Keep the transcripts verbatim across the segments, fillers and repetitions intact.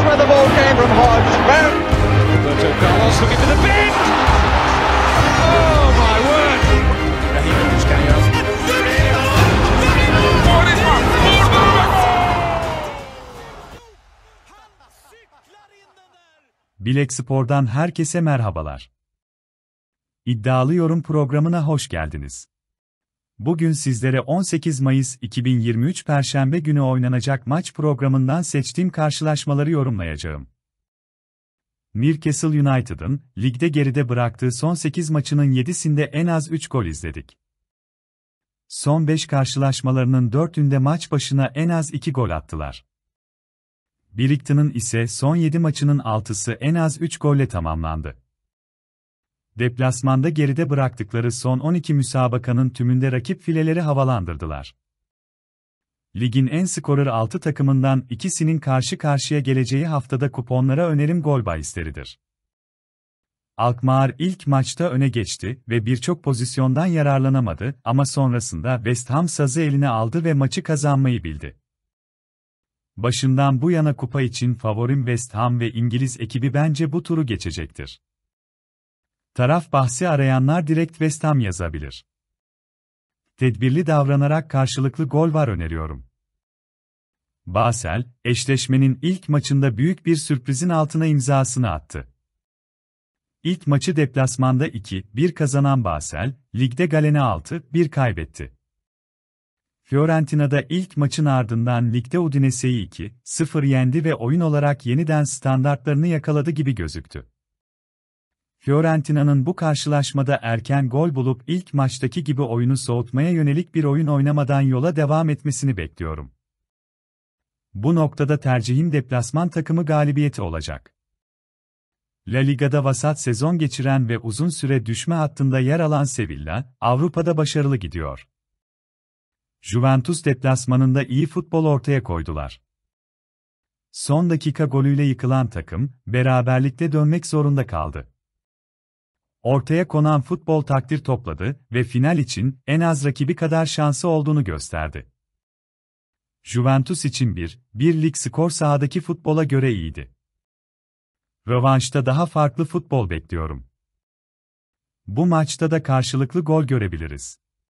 where the ball came from Hodge. Round. Roberto Carlos looking for the bend. Oh my word! Raheem Busquets. Bilek Spor'dan herkese merhabalar. İddialı Yorum programına hoş geldiniz. Bugün sizlere on sekiz Mayıs iki bin yirmi üç Perşembe günü oynanacak maç programından seçtiğim karşılaşmaları yorumlayacağım. Newcastle United'ın ligde geride bıraktığı son sekiz maçının yedisinde en az üç gol izledik. Son beş karşılaşmalarının dördünde maç başına en az iki gol attılar. Brighton'ın ise son yedi maçının altısı en az üç golle tamamlandı. Deplasmanda geride bıraktıkları son on iki müsabakanın tümünde rakip fileleri havalandırdılar. Ligin en skorer altı takımından ikisinin karşı karşıya geleceği haftada kuponlara önerim gol bahisleridir. Alkmaar ilk maçta öne geçti ve birçok pozisyondan yararlanamadı ama sonrasında West Ham sazı eline aldı ve maçı kazanmayı bildi. Başından bu yana kupa için favorim West Ham ve İngiliz ekibi bence bu turu geçecektir. Taraf bahsi arayanlar direkt West Ham yazabilir. Tedbirli davranarak karşılıklı gol var öneriyorum. Basel, eşleşmenin ilk maçında büyük bir sürprizin altına imzasını attı. İlk maçı deplasmanda iki bir kazanan Basel, ligde Galen'e altı bir kaybetti. Fiorentina'da ilk maçın ardından ligde Udinese'yi iki sıfır yendi ve oyun olarak yeniden standartlarını yakaladı gibi gözüktü. Fiorentina'nın bu karşılaşmada erken gol bulup ilk maçtaki gibi oyunu soğutmaya yönelik bir oyun oynamadan yola devam etmesini bekliyorum. Bu noktada tercihim deplasman takımı galibiyeti olacak. La Liga'da vasat sezon geçiren ve uzun süre düşme hattında yer alan Sevilla, Avrupa'da başarılı gidiyor. Juventus deplasmanında iyi futbol ortaya koydular. Son dakika golüyle yıkılan takım, beraberlikte dönmek zorunda kaldı. Ortaya konan futbol takdir topladı ve final için en az rakibi kadar şansı olduğunu gösterdi. Juventus için bir bir lig skor sahadaki futbola göre iyiydi. Rövanşta daha farklı futbol bekliyorum. Bu maçta da karşılıklı gol görebiliriz.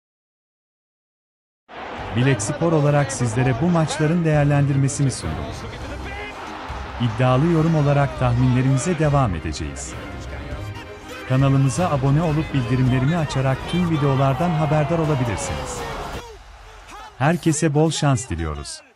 Bilek Spor olarak sizlere bu maçların değerlendirmesini sundum. İddialı yorum olarak tahminlerimize devam edeceğiz. Kanalımıza abone olup bildirimlerini açarak tüm videolardan haberdar olabilirsiniz. Herkese bol şans diliyoruz.